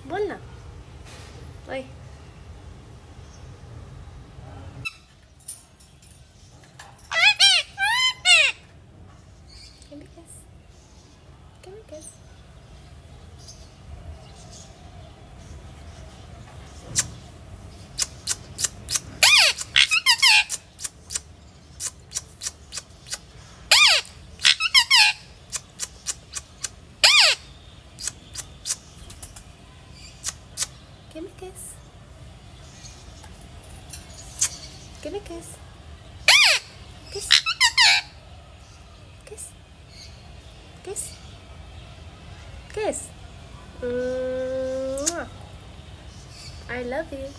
बोल ना। ओए give me a kiss. Give me a kiss. Give me a kiss. Give me a kiss. Kiss. Kiss. Kiss. Kiss. Mwah. I love you.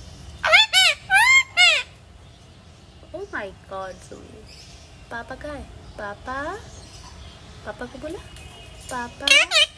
Oh my God, Zumi. पापा कहाँ है? पापा? पापा को बोला? पापा?